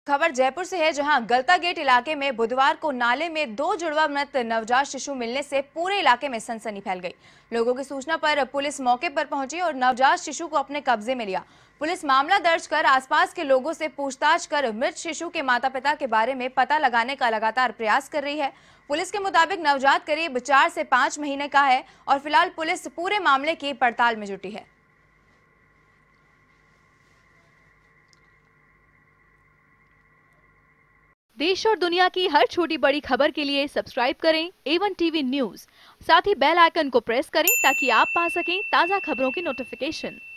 खबर जयपुर से है, जहां गलता गेट इलाके में बुधवार को नाले में दो जुड़वा मृत नवजात शिशु मिलने से पूरे इलाके में सनसनी फैल गई। लोगों की सूचना पर पुलिस मौके पर पहुंची और नवजात शिशु को अपने कब्जे में लिया। पुलिस मामला दर्ज कर आसपास के लोगों से पूछताछ कर मृत शिशु के माता पिता के बारे में पता लगाने का लगातार प्रयास कर रही है। पुलिस के मुताबिक नवजात करीब 4 से 5 महीने का है और फिलहाल पुलिस पूरे मामले की पड़ताल में जुटी है। देश और दुनिया की हर छोटी बड़ी खबर के लिए सब्सक्राइब करें A1 टीवी न्यूज़। साथ ही बेल आइकन को प्रेस करें ताकि आप पा सकें ताज़ा खबरों की नोटिफिकेशन।